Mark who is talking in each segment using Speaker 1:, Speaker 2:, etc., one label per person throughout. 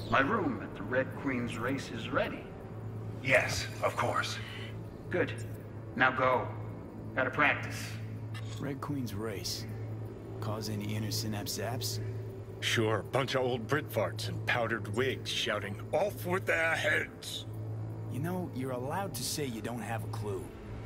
Speaker 1: My room at the Red Queen's race is ready.
Speaker 2: Yes, of course.
Speaker 1: Good. Now go. Gotta practice.
Speaker 3: Red Queen's race. Cause any inner synapse zaps?
Speaker 4: Sure, bunch of old Brit farts in powdered wigs shouting, "Off with their heads!"
Speaker 3: You know, you're allowed to say you don't have a clue.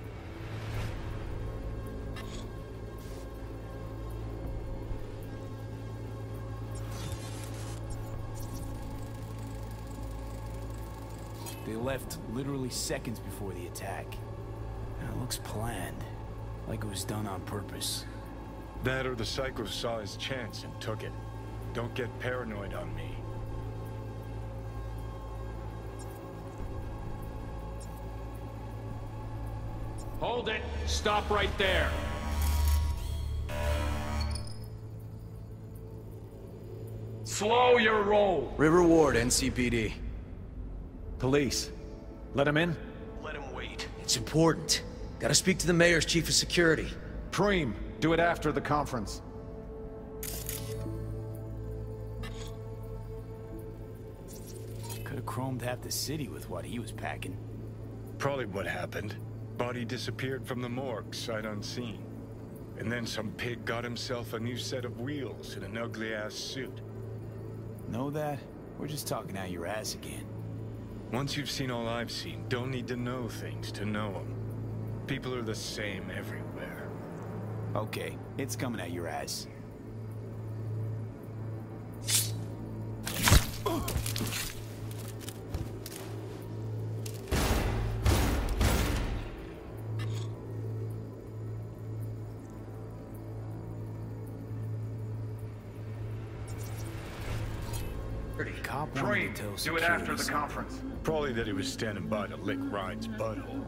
Speaker 3: They left literally seconds before the attack. It looks planned, like it was done on purpose.
Speaker 4: That or the Psycho saw his chance and took it. Don't get paranoid on me.
Speaker 5: Hold it! Stop right there! Slow your roll!
Speaker 6: River Ward, NCPD.
Speaker 7: Police. Let him in?
Speaker 6: Let him wait. It's important. Gotta speak to the mayor's chief of security.
Speaker 7: Preem, do it after the conference.
Speaker 3: Could've chromed half the city with what he was packing.
Speaker 4: Probably what happened. Body disappeared from the morgue, sight unseen. And then some pig got himself a new set of wheels in an ugly-ass suit.
Speaker 3: Know that? We're just talking out your ass again.
Speaker 4: Once you've seen all I've seen, don't need to know things to know them. People are the same everywhere.
Speaker 3: Okay, it's coming out your ass. Cop wanted to tell
Speaker 1: Do it after the
Speaker 3: security
Speaker 1: conference.
Speaker 4: Probably that he was standing by to lick Ryan's butthole.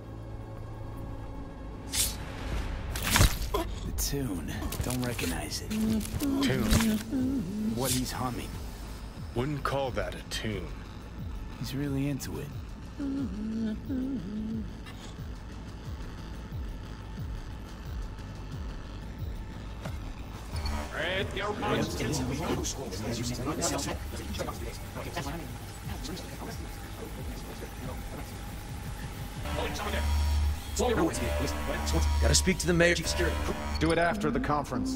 Speaker 3: the tune. Don't recognize it.
Speaker 4: Tune.
Speaker 3: What he's humming.
Speaker 4: Wouldn't call that a tune.
Speaker 3: He's really into it.
Speaker 6: Gotta speak to the mayor's chief of security.
Speaker 7: Do it after the conference.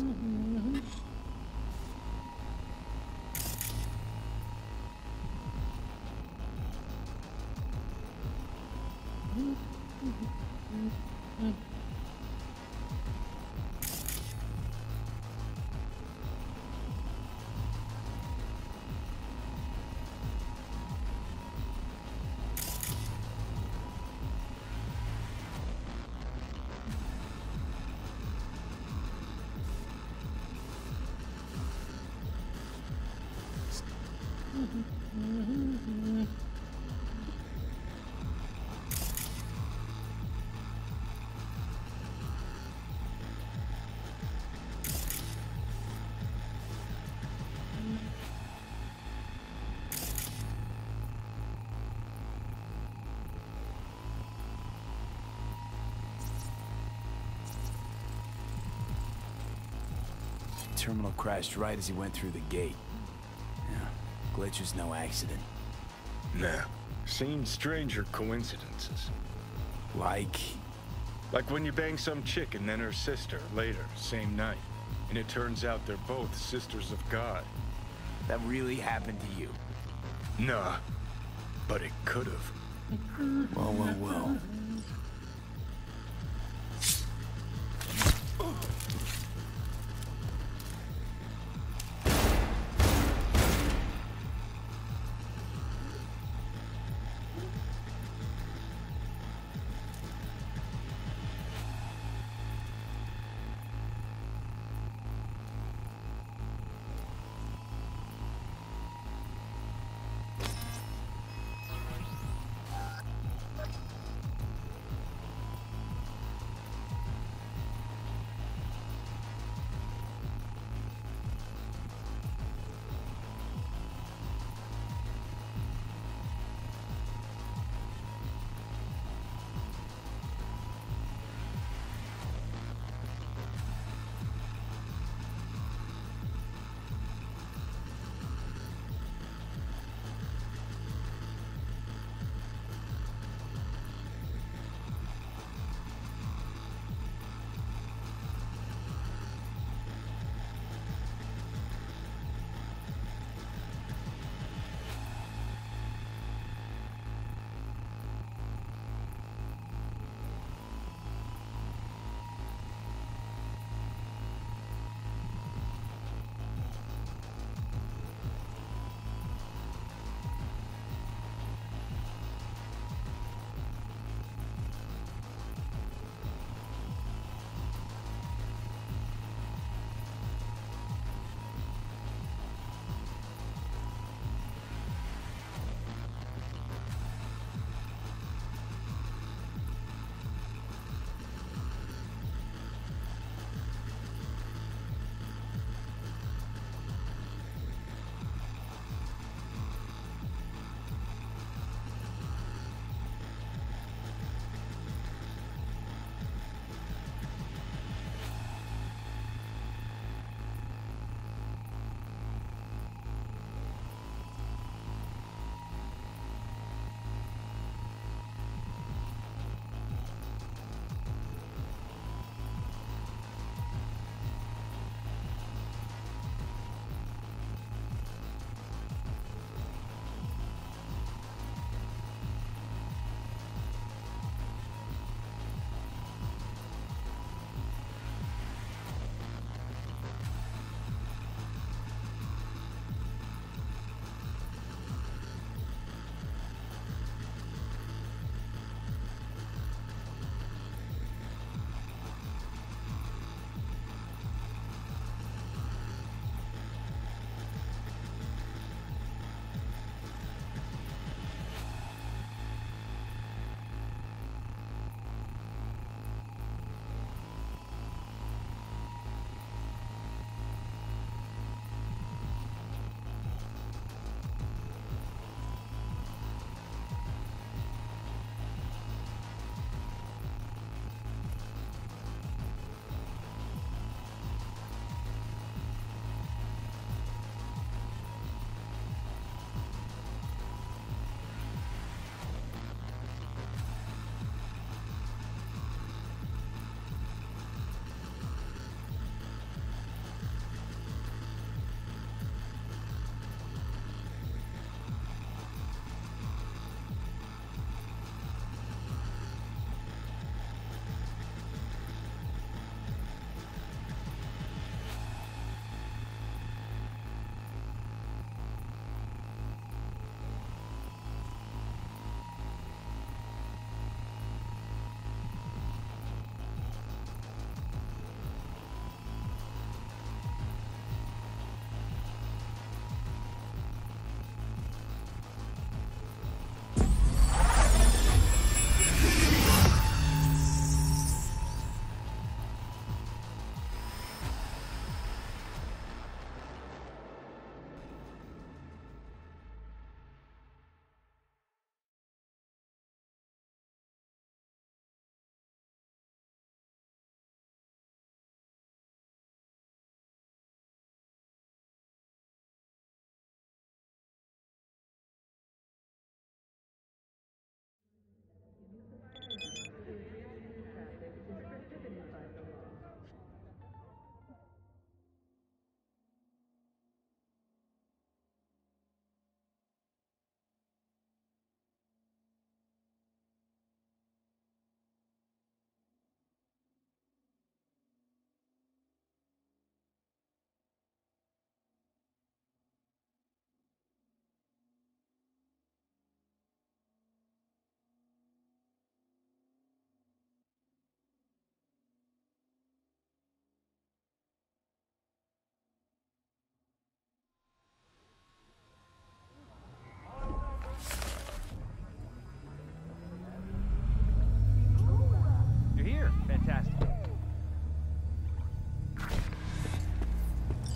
Speaker 3: Terminal crashed right as he went through the gate. Yeah, glitch was no accident.
Speaker 4: Nah. Seen stranger coincidences.
Speaker 3: Like
Speaker 4: Like when you bang some chick and then her sister later, same night. And it turns out they're both sisters of God.
Speaker 3: that really happened to you.
Speaker 4: Nah. But it could've.
Speaker 3: Well, well, well.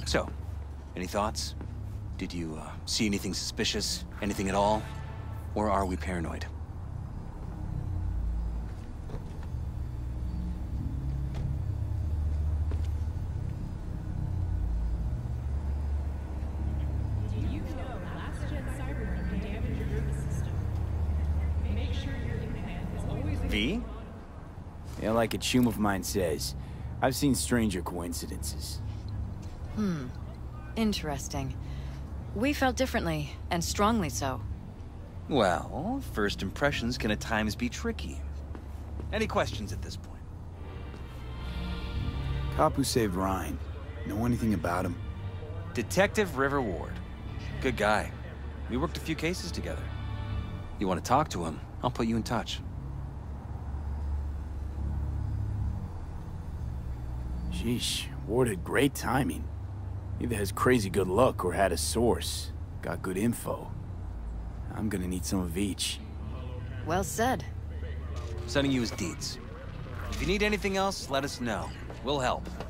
Speaker 8: So, any thoughts? Did you, see anything suspicious? Anything at all? Or are we paranoid? V?
Speaker 3: Yeah, like a chum of mine says, I've seen stranger coincidences.
Speaker 9: Interesting. We felt differently, and strongly so.
Speaker 8: Well, first impressions can at times be tricky. Any questions at this point?
Speaker 3: Cop who saved Ryan. Know anything about him?
Speaker 8: Detective River Ward. Good guy. We worked a few cases together. You want to talk to him, I'll put you in touch.
Speaker 3: Sheesh, Ward had great timing. Either has crazy good luck or had a source. Got good info. I'm gonna need some of each.
Speaker 9: Well said.
Speaker 8: Sending you his deeds. If you need anything else, let us know. We'll help.